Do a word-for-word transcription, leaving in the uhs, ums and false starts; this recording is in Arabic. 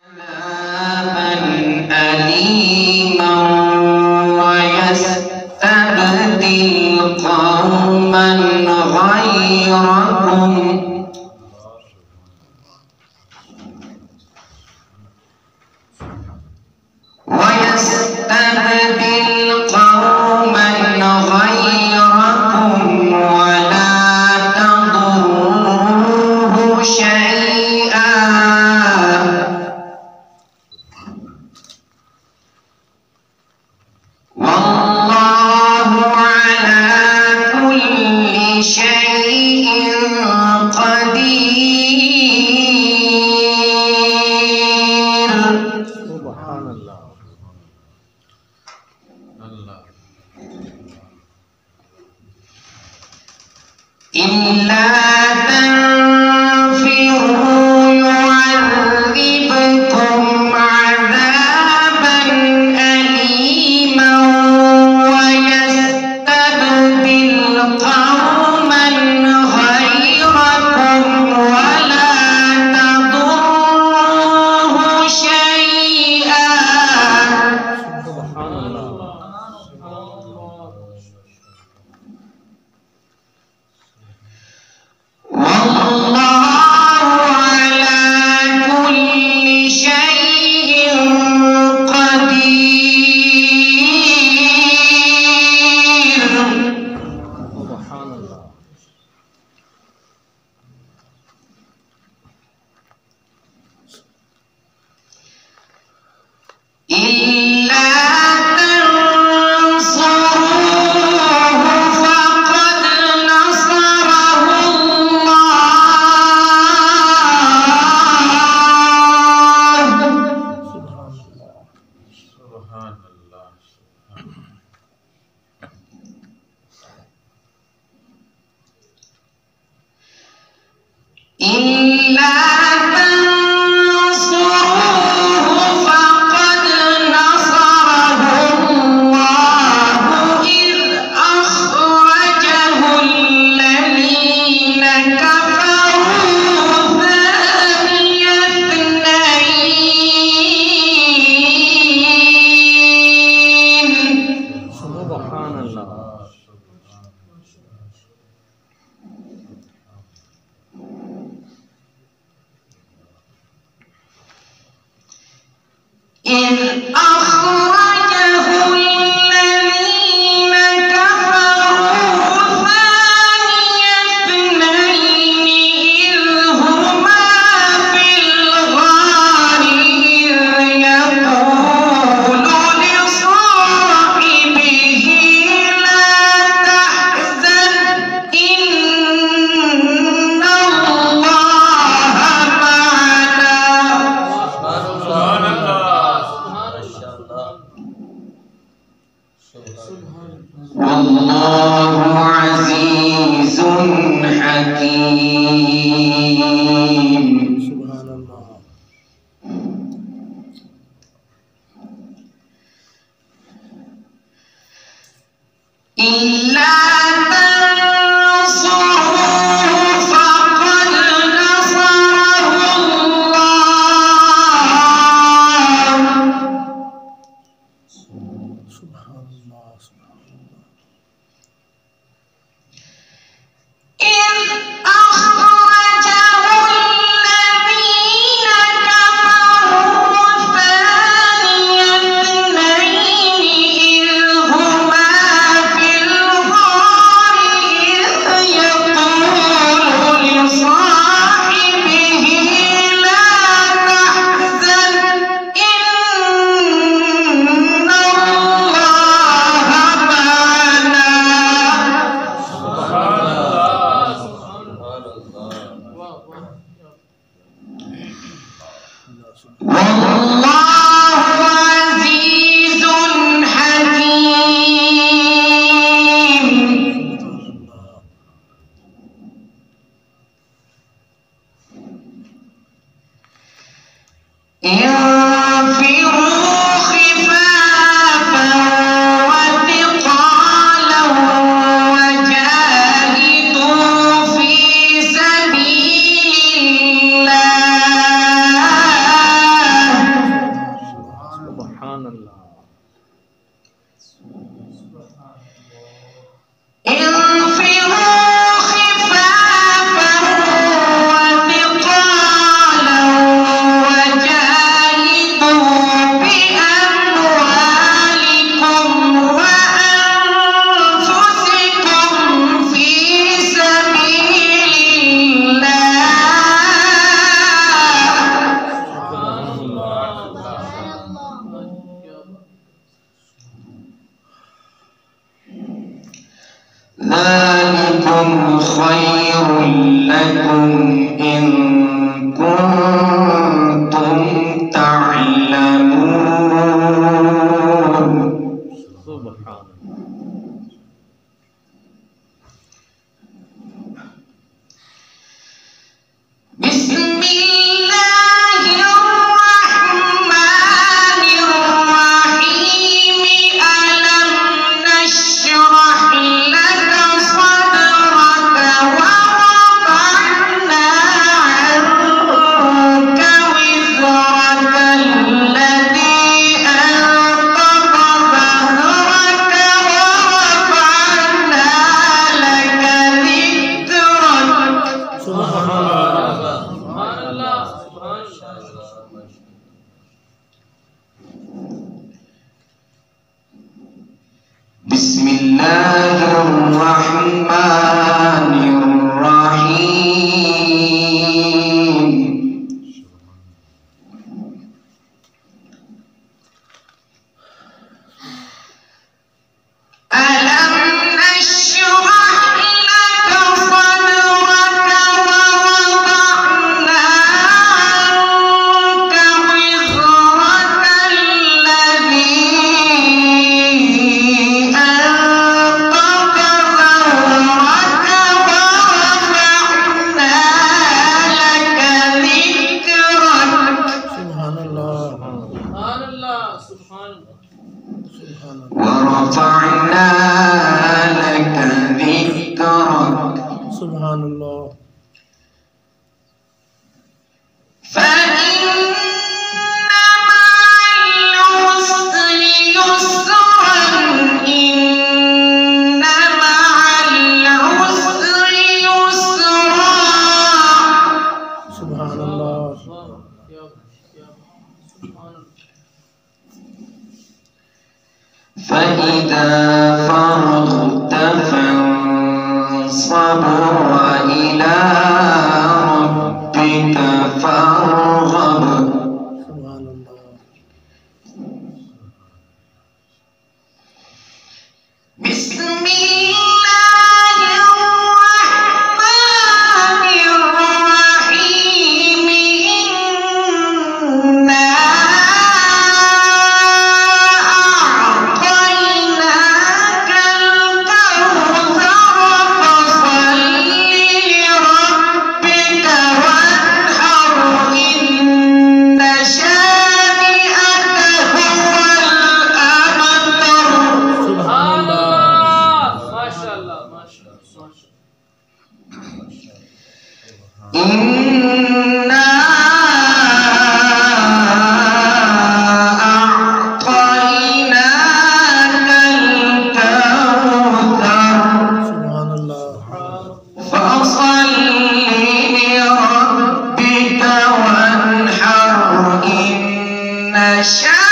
عذابا أليما ويستبدل قوما غيركم ويستبدل قوما غيركم ولا تضروه شيئا والله على كل شيء قدير. سبحان الله. الله. إلا تنفروا يعذبكم عذابا أليما ويستبدل قوما غيركم ولا تضروه شيئا. سبحان الله. والله على كل شيء قدير. سبحان الله. إلا تنصروه فقد نصره الله. سبحان الله. إلا تنصروه فقد نصره الله إذ أخرجه الذين كفروا ثاني اثنين سبحان الله. إذ أخرجه الذين كفروا ثاني اثنين إذ هما في الغار إذ يقول لصاحبه لا تحزن إن الله معنا. سبحان الله. والله عزيز حكيم. سبحان الله. إلا تنصروه فقد نصره الله. سبحان الله. سبحان الله. إذ أخرجه الذين كفروا ثاني اثنين إذ هما في الغار إذ يقول لصاحبه لا تحزن إن الله معنا. ذلكم خير لكم إن كنتم تعلمون. سبحان بسم الله الرحمن الرحيم. ألم نشرح لك صدرك ووضعنا عنك وزرك الذي أنقض ظهرك ورفعنا لك ذكرك. سبحان الله. بسم الله الرحمن الرحيم. ألم نشرح لك صدرك ووضعنا عنك وزرك الذي أنقض ظهرك ورفعنا لك ذكرك. سبحان الله. سبحان الله. سبحان الله. سبحان الله. ورفعنا لك ذكرك. سبحان الله. فإن مع العسر يسرا. إن مع العسر يسرا. سبحان الله. يا يا سبحان الله. فإذا فرغت فانصب وإلى ربك فارغب. سبحان الله. بسم الله الرحمن الرحيم. إنا أعطيناك الكوثر فصل لربك وانحر. إن شانئك هو الأبتر. سبحان الله. ما شاء الله. ما شاء الله. ما شاء الله. إنا أعطيناك الكوثر سبحان الله. فصل لربك وانحر. إن شانئك